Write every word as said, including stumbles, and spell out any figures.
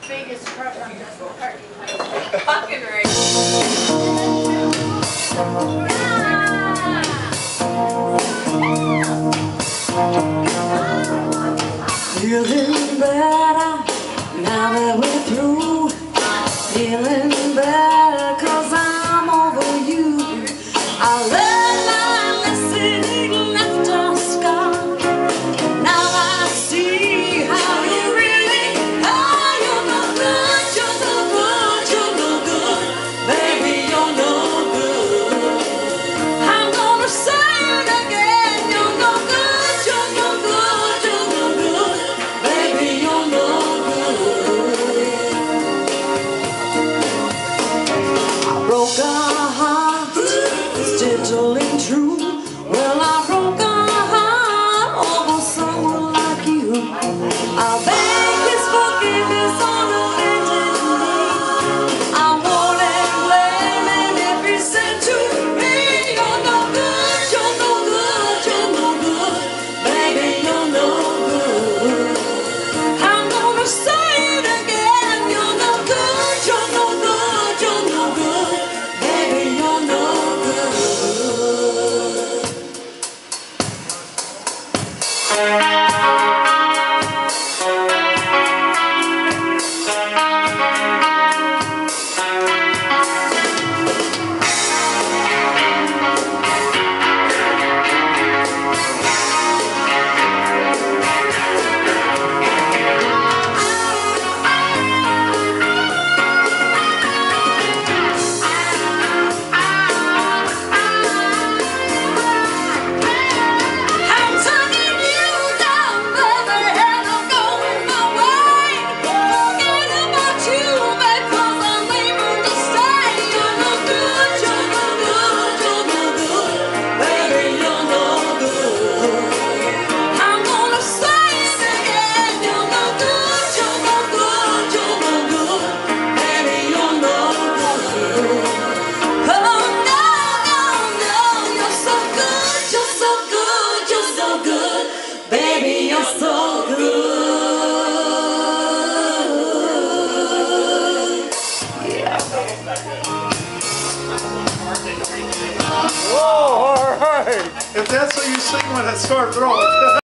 biggest crush on this party. Fucking right. Feeling better now that we're through. Feeling better cause I'm over you. I learned my lesson after scar. Now I see how you really are. You're no good, you're no good, you're no good. Baby, you're no good. I'm gonna say it again. You're no good, you're no good, you're no good. Baby, you're no good. I broke a heart, it's totally true. Well, I broke a heart over someone like you. I'll beg his forgiveness on a bended knee. I wouldn't blame him if he said to me, you're no good, you're no good, you're no good. Baby, you're no good. I'm gonna say it again. You're no good, you're no good, you're no good. Baby, you're no good. I'm turning you down, baby, and I'm going my way. Forget about you because I'm leaving to stay. You're no good, you're no good, you're no good. Baby, you're no good. I'm gonna say it again. You're no good, you're no good, you're no good. Baby, you're no good. Oh no, no, no, you're so good, you're so good, you're so good. Baby, you're so good. Yeah. Whoa, all right. If that's what you sing when I start throwing.